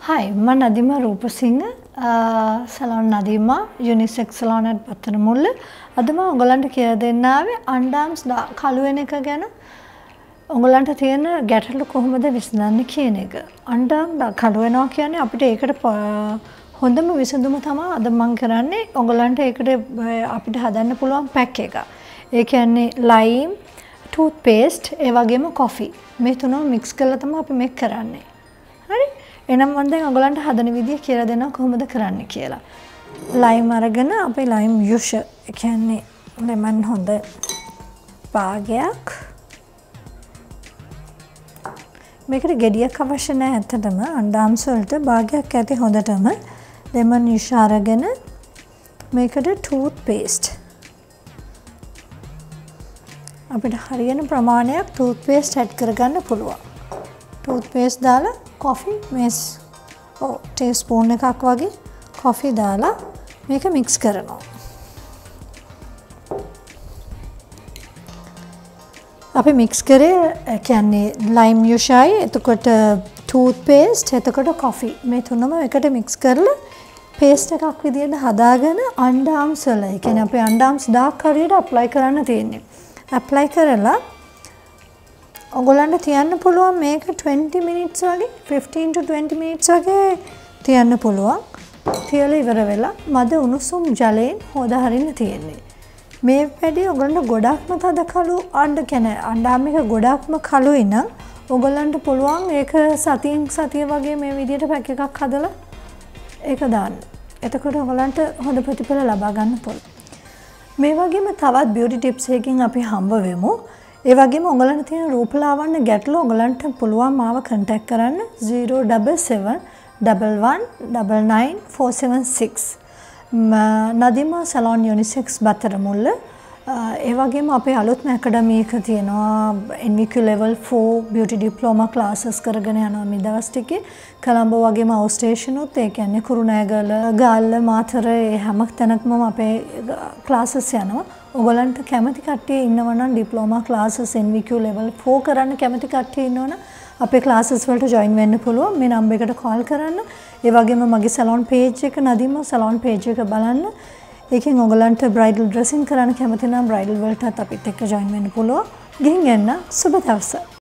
Hi, I'm Nadima Rupasinghe, salon Nadima, unisex salon at Pathanamulla. අදම ඔයගලන්ට කියලා දෙන්න ආවේ අන්ඩාම්ස් කළු වෙන එක ගැන. ඔයගලන්ට තියෙන ගැටලු කොහොමද විසඳන්නේ කියන එක. අන්ඩාම් කළු වෙනවා කියන්නේ අපිට ඒකට හොඳම විසඳුම තමයි අද මම කරන්නේ. ඔයගලන්ට ඒකට අපිට හදන්න පුළුවන් පැක් එක. ඒ කියන්නේ ලයිම්, ටූත් පේස්ට්, ඒ වගේම කොෆි. මේ තුනම මික්ස් කරලා තමයි අපි මේක කරන්නේ. හරි? එහෙනම් මම දැන් ඔයගලන්ට හදන විදිය කියලා දෙනවා කොහොමද කරන්නේ කියලා. ලයිම් අරගෙන අපි ලයිම් යුෂ කියන්නේ ලෙමන් හොඳ භාගයක් මේකට ගෙඩියක් අවශ්‍ය නැහැ ඇත්තටම අන්ඩාම්ස් වලට භාගයක් ඇති හොඳටම ලෙමන් යුෂ අරගෙන මේකට ටූත් පේස්ට් අපිට හරියන ප්‍රමාණයක් ටූත් පේස්ට් ඇඩ් කරගන්න පුළුවන් ටූත් පේස්ට් දාලා කොෆි මේස් ටී ස්පූන් එකක් වගේ කොෆි දාලා මේක මික්ස් කරනවා. අපි මික්ස් කරේ කියන්නේ ලයිම් යුෂයි එතකොට ටූත් පේස්ට් එතකොට කොෆි මේ තුනම එකට මික්ස් කරලා පේස්ට් එකක් විදියට හදාගෙන අන්ඩාම්ස් වල ඒ කියන්නේ අපේ අන්ඩාම්ස් ඩාර්ක් හරියට ඇප්ලයි කරන්න තියෙන්නේ. ඇප්ලයි කරලා ඔයගොල්ලන්ට තියන්න පුළුවන් මේක 20 minutes වගේ 15 to 20 minutes වගේ තියන්න පුළුවන්. තියලා ඉවර වෙලා මද උණුසුම් ජලයෙන් හොදා හරින්න තියෙන්නේ. මේ වැඩේ ඔයගොල්ලන්ට ගොඩක්ම තද කළු අඬ කියන්නේ අඬාම් එක ගොඩක්ම කළුයි නම් ඔයගොල්ලන්ට පුළුවන් ඒක සතියෙන් සතිය වගේ මේ විදිහට පැක් එකක් හදලා ඒක දාන්න. එතකොට ඔයගොල්ලන්ට හොඳ ප්‍රතිඵල ලබා ගන්න පුළුවන්. මේ වගේම තවත් බියුටි ටිප්ස් එකකින් අපි හම්බ වෙමු. ඒ වගේම ඔයගොල්ලන්ට තියෙන රූපලාවන්‍ය ගැටලු ඔයගොල්ලන්ට පුළුවන් මාව කන්ටැක්ට් කරන්න 077 11999476 නදීමා සලෝන් යුනිසෙක්ස් බතරමුල්ල ඒ වගේම අපේ අලුත්ම ඇකඩමි එක තියෙනවා NVQ level 4 beauty diploma classes කරගෙන යනවා මේ දවස් ටිකේ කොළඹ වගේම අවුට් ස්ටේෂන් උත් ඒ කියන්නේ කුරුණෑගල ගාල්ල මාතර ඒ හැම තැනකම අපේ classes යනවා ඔයගලන්ට කැමති කට්ටිය ඉන්නවා නම් diploma classes NVQ level 4 කරන්න කැමති කට්ටිය ඉන්නවනම් අපේ classes වලට join වෙන්න පුළුවන් මේ නම්බර් එකට call කරන්න ඒ වගේම මගේ salon page එක නදීම salon page එක බලන්න ඒකෙන් ඔයගලන්ට bridal dressing කරන්න කැමති නම් bridal වලටත් අපිත් එක්ක join වෙන්න පුළුවන් ගිහින් එන්න සුබ දවසක්